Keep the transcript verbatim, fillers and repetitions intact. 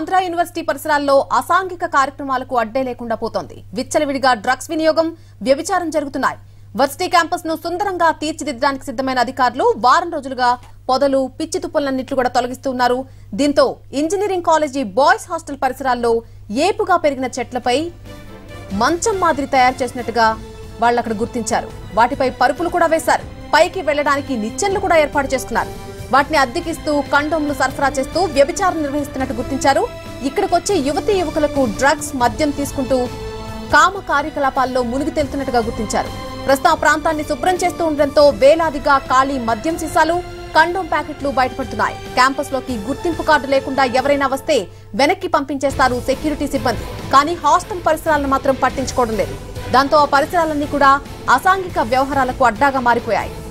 Andhra university పరిసరాల్లో అసాంఘిక కార్యక్రమాలకు అడ్డే లేకుండా పోతోంది. విచ్చలవిడిగా డ్రగ్స్ వినియోగం, వ్యభిచారం జరుగుతున్నాయి. వర్సిటీ క్యాంపస్ ను సుందరంగా తీర్చిదిద్దడానికి సిద్దమైన అధికారులు వారం రోజులుగా పొదలు, పిచ్చి తుప్పలన్నిట్లు కూడా తొలగిస్తున్నారు. దీంతో ఇంజనీరింగ్ కాలేజీ బాయ్స్ హాస్టల్ పరిసరాల్లో ఏపుగా పెరిగిన చెట్లపై మంచం మాదిరి తయారు చేసినట్టుగా వాళ్ళు అక్కడ గుర్తించారు. వాటిపై పరుపులు కూడా వేశారు. పైకి వెళ్లడానికి నిచ్చెనలు కూడా ఏర్పాటు చేసుకున్నారు. వాటిని అద్దెకిస్తూ కండోమ్లు సరఫరా చేస్తూ వ్యభిచారం నిర్వహిస్తున్నట్టు గుర్తించారు. ఇక్కడికి వచ్చే యువతీ యువకులకు డ్రగ్స్, మద్యం తీసుకుంటూ కామ కార్యకలాపాల్లో మునిగి తేలుతున్నట్టుగా గుర్తించారు. ప్రస్తుతం ప్రాంతాన్ని శుభ్రం చేస్తూ ఉండడంతో వేలాదిగా ఖాళీ మద్యం సీసాలు, కండోమ్ ప్యాకెట్లు బయటపడుతున్నాయి. క్యాంపస్ లోకి గుర్తింపు కార్డు లేకుండా ఎవరైనా వస్తే వెనక్కి పంపించేస్తారు సెక్యూరిటీ సిబ్బంది. కానీ హాస్టల్ పరిసరాలను మాత్రం పట్టించుకోవడం లేదు. దాంతో ఆ పరిసరాలన్నీ కూడా అసాంఘిక వ్యవహారాలకు అడ్డాగా మారిపోయాయి.